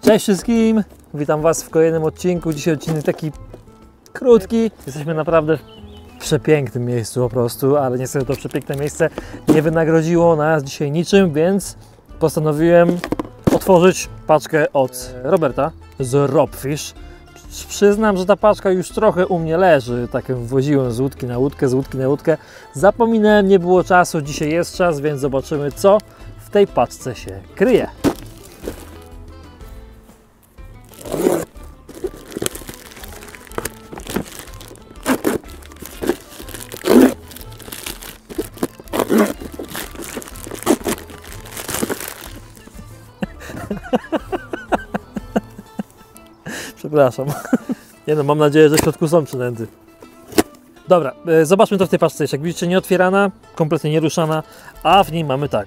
Cześć wszystkim! Witam Was w kolejnym odcinku. Dzisiaj odcinek taki krótki. Jesteśmy naprawdę w przepięknym miejscu po prostu, ale niestety to przepiękne miejsce nie wynagrodziło nas dzisiaj niczym, więc postanowiłem otworzyć paczkę od Roberta z Robfish. Przyznam, że ta paczka już trochę u mnie leży, tak woziłem z łódki na łódkę, z łódki na łódkę. Zapominałem, nie było czasu, dzisiaj jest czas, więc zobaczymy, co w tej paczce się kryje. Przepraszam. Nie no, mam nadzieję, że w środku są przynęty. Dobra, zobaczmy to w tej paczce. Jak widzicie, nie otwierana, kompletnie nie ruszana, a w niej mamy tak.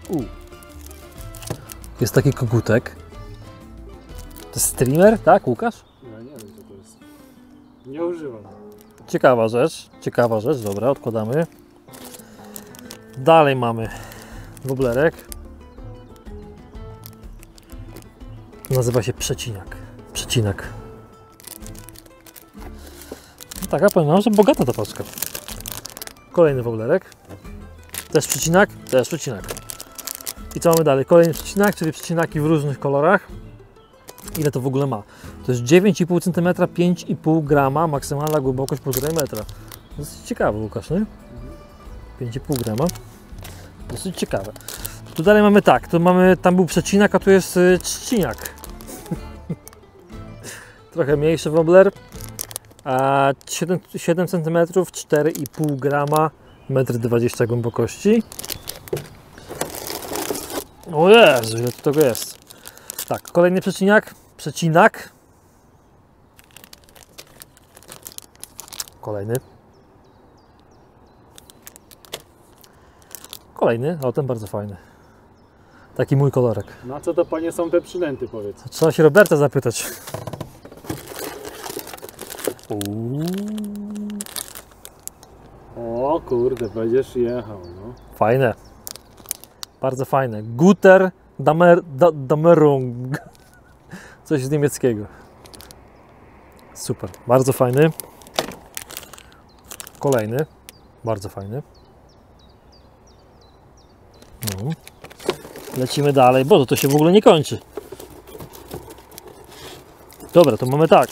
Jest taki kogutek. To jest streamer, tak, Łukasz? Ja nie wiem, co to jest. Nie używam. Ciekawa rzecz, dobra, odkładamy. Dalej mamy woblerek. Nazywa się przecinak. No tak, ja powiem wam, że bogata ta paczka. Kolejny woblerek. Też przecinak. I co mamy dalej? Kolejny przecinak, czyli przecinaki w różnych kolorach. Ile to w ogóle ma? To jest 9,5 cm, 5,5 grama, maksymalna głębokość 1,5 metra. Dosyć ciekawe, Łukasz, nie? 5,5 grama. Dosyć ciekawe. Tu dalej mamy tak, tam był przecinak, a tu jest trzciniak. Trochę mniejszy wobler. 7 cm, 4,5 grama, 1,20 m głębokości. O Jezu, ile tu tego jest. Tak, kolejny przecinak. Kolejny, o ten bardzo fajny. Taki mój kolorek. Na co to panie są te przynęty, powiedz? Trzeba się Roberta zapytać. O kurde, będziesz jechał, no. Fajne. Bardzo fajne. Guter Damerung. Coś z niemieckiego. Super. Bardzo fajny. Kolejny. Bardzo fajny. No. Lecimy dalej. Boże, to się w ogóle nie kończy. Dobra, to mamy tak.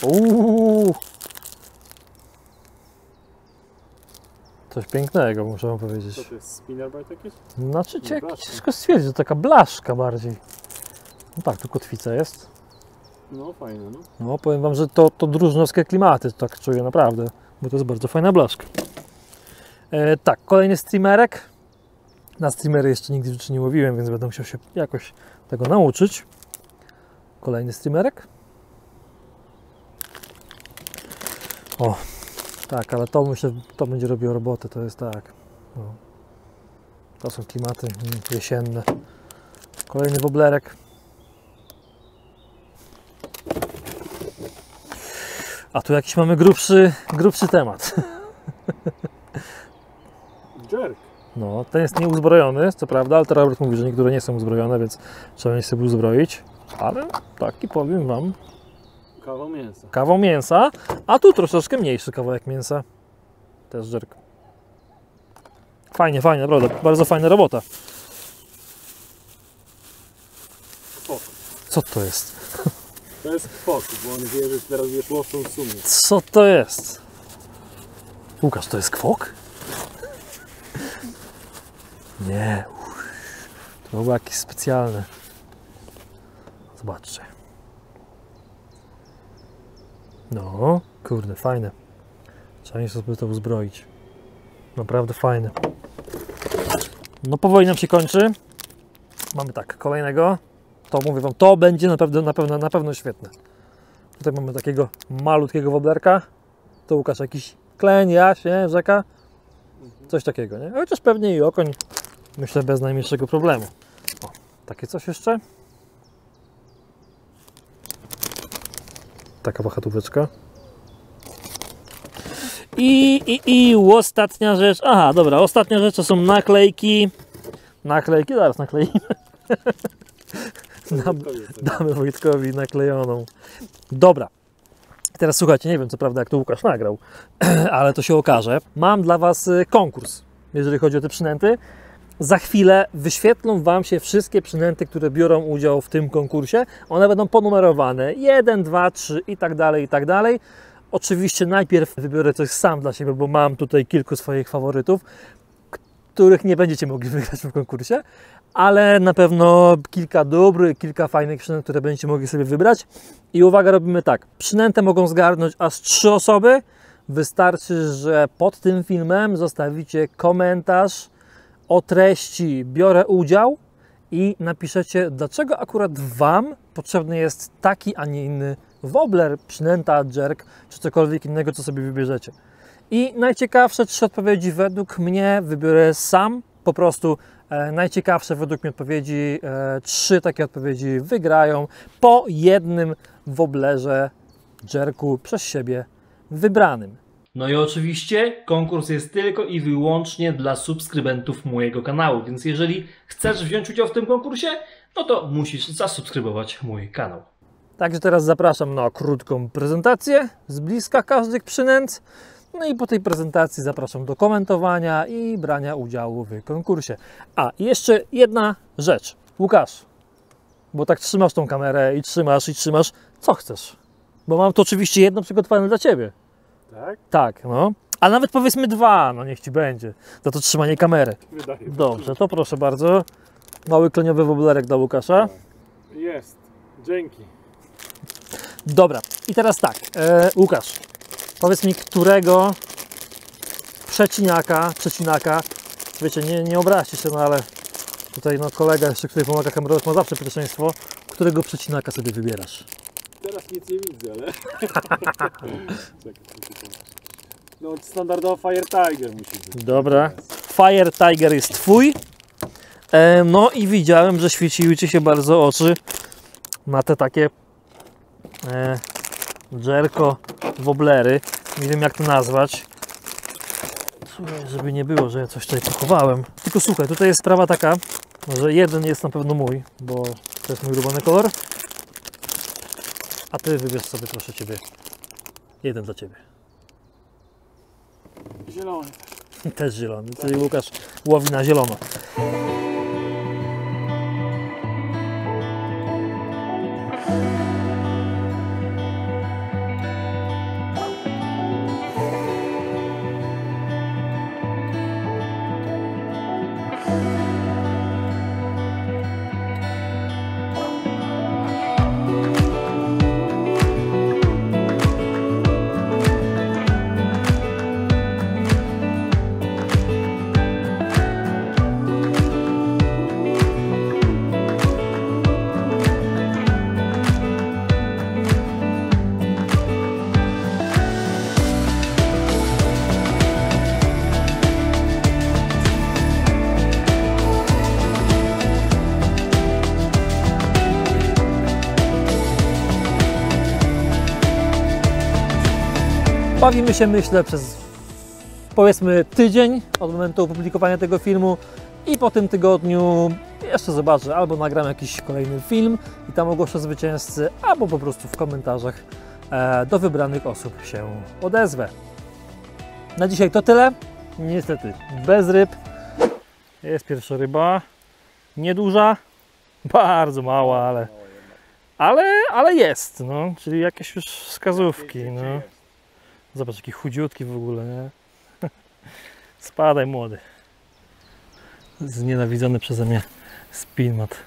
Coś pięknego, muszę wam powiedzieć. Co to jest, spinnerbait jakiś? Znaczy ciężko stwierdzić, to taka blaszka bardziej. No tak, tu kotwica jest. No fajne, no. No powiem wam, że to drużynowskie klimaty, tak czuję naprawdę, bo to jest bardzo fajna blaszka. Tak, kolejny streamerek. Na streamery jeszcze nigdy w życiu nie łowiłem, więc będę musiał się jakoś tego nauczyć. Kolejny streamerek. O, tak, ale to myślę, to będzie robiło robotę, to jest tak. No. To są klimaty jesienne. Kolejny woblerek. A tu jakiś mamy grubszy temat. Jerk. No, ten jest nieuzbrojony, co prawda, ale Robert mówi, że niektóre nie są uzbrojone, więc trzeba się sobie uzbroić. Ale taki powiem wam. Kawał mięsa, a tu troszeczkę mniejszy kawałek mięsa. Też jerk. Fajnie, naprawdę, bardzo fajna robota. Kwok. Co to jest? To jest kwok, bo on wie, że teraz wiesz łowcą sumy. Co to jest? Łukasz, to jest kwok? Nie. To było jakieś specjalne. Zobaczcie. No, kurde, fajne. Trzeba sobie to uzbroić. Naprawdę fajne. No powoli nam się kończy. Mamy tak, kolejnego. To mówię wam, to będzie na pewno świetne. Tutaj mamy takiego malutkiego woblerka. To Łukasz jakiś kleń, jaś, nie? Rzeka. Coś takiego, nie? Chociaż pewnie i okoń. Myślę bez najmniejszego problemu. O, takie coś jeszcze. Taka wachatóweczka. I ostatnia rzecz. Aha, dobra, ostatnia rzecz to są naklejki. Zaraz nakleimy. Damy Wojtkowi naklejoną. Dobra. Teraz słuchajcie, nie wiem co prawda jak to Łukasz nagrał, ale to się okaże. Mam dla Was konkurs, jeżeli chodzi o te przynęty. Za chwilę wyświetlą Wam się wszystkie przynęty, które biorą udział w tym konkursie. One będą ponumerowane 1, 2, 3 i tak dalej, i tak dalej. Oczywiście najpierw wybiorę coś sam dla siebie, bo mam tutaj kilku swoich faworytów, których nie będziecie mogli wygrać w konkursie, ale na pewno kilka dobrych, kilka fajnych przynęt, które będziecie mogli sobie wybrać. I uwaga, robimy tak. Przynętę mogą zgarnąć aż 3 osoby. Wystarczy, że pod tym filmem zostawicie komentarz o treści biorę udział i napiszecie, dlaczego akurat Wam potrzebny jest taki, a nie inny wobbler, przynęta, jerk, czy cokolwiek innego, co sobie wybierzecie. I najciekawsze 3 odpowiedzi według mnie wybiorę sam, po prostu najciekawsze według mnie odpowiedzi, 3 takie odpowiedzi wygrają po jednym wobblerze, jerku przez siebie wybranym. No i oczywiście konkurs jest tylko i wyłącznie dla subskrybentów mojego kanału, więc jeżeli chcesz wziąć udział w tym konkursie, no to musisz zasubskrybować mój kanał. Także teraz zapraszam na krótką prezentację z bliska każdych przynęt. No i po tej prezentacji zapraszam do komentowania i brania udziału w konkursie. A, i jeszcze jedna rzecz. Łukasz, bo tak trzymasz tą kamerę i trzymasz, co chcesz? Bo mam to oczywiście jedno przygotowane dla Ciebie. Tak? Tak, no. A nawet powiedzmy 2, no niech Ci będzie. Za to trzymanie kamery. Wydaje. Dobrze, to proszę bardzo. Mały kleniowy woblerek dla Łukasza. Jest. Dzięki. Dobra, i teraz tak. Łukasz, powiedz mi, którego przecinaka, wiecie, nie obraźcie się, no ale tutaj no, kolega jeszcze, który pomaga kamerować, ma zawsze pierwszeństwo. Którego przecinaka sobie wybierasz? Teraz nic nie widzę, ale... Czekaj, no standardowo Fire Tiger musi być. Dobra. Fire Tiger jest Twój. No i widziałem, że świeciły Ci się bardzo oczy na te takie jerko wobblery. Nie wiem jak to nazwać. Słuchaj, żeby nie było, że ja coś tutaj pochowałem. Tylko słuchaj, tutaj jest sprawa taka, że jeden jest na pewno mój, bo to jest mój ulubiony kolor. A Ty wybierz sobie, proszę Ciebie, jeden dla Ciebie. Zielony. Też zielony, czyli Łukasz łowi na zielono. Bawimy się, myślę, przez powiedzmy tydzień od momentu opublikowania tego filmu i po tym tygodniu jeszcze zobaczę, albo nagram jakiś kolejny film i tam ogłoszę zwycięzcy, albo po prostu w komentarzach do wybranych osób się odezwę. Na dzisiaj to tyle. Niestety bez ryb. Jest pierwsza ryba. Nieduża, bardzo mała, ale jest, no, czyli jakieś już wskazówki, no. Zobacz, jaki chudziutki w ogóle, nie? Spadaj, młody. Znienawidzony przeze mnie spinmat.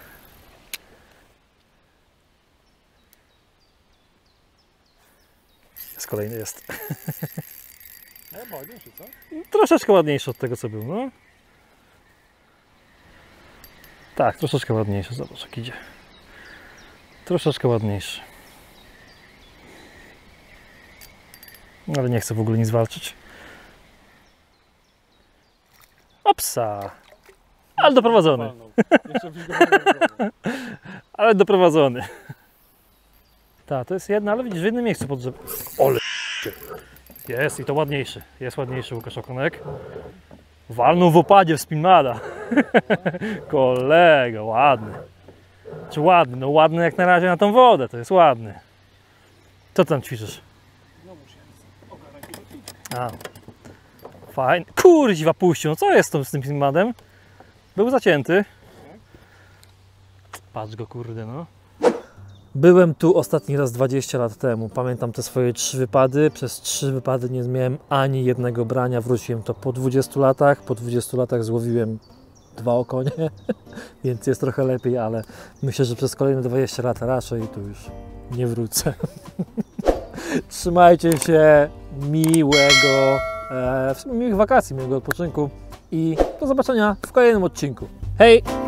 Jest kolejny, jest. Ładniejszy, co? Troszeczkę ładniejszy od tego, co był, no. Tak, troszeczkę ładniejszy, zobacz jak idzie. Troszeczkę ładniejszy. Ale nie chcę w ogóle nic walczyć. Opsa! Ale doprowadzony. Ale doprowadzony. Tak, to jest jedna, ale widzisz, w jednym miejscu pod drzewem. Ole! Jest i to ładniejszy. Jest ładniejszy Łukasz Okonek. Walnął w opadzie w spinmada. Kolega, ładny. Czy ładny? No ładny jak na razie na tą wodę, to jest ładny. Co tam ćwiczysz? A. Fajnie. Kurdziwa puścił, no co jest z tym filmadem? Był zacięty. Patrz go, kurde, no. Byłem tu ostatni raz 20 lat temu. Pamiętam te swoje 3 wypady. Przez 3 wypady nie miałem ani jednego brania. Wróciłem to po 20 latach. Po 20 latach złowiłem 2 okonie, więc jest trochę lepiej, ale myślę, że przez kolejne 20 lat raczej tu już nie wrócę. Trzymajcie się, miłych wakacji, miłego odpoczynku i do zobaczenia w kolejnym odcinku. Hej!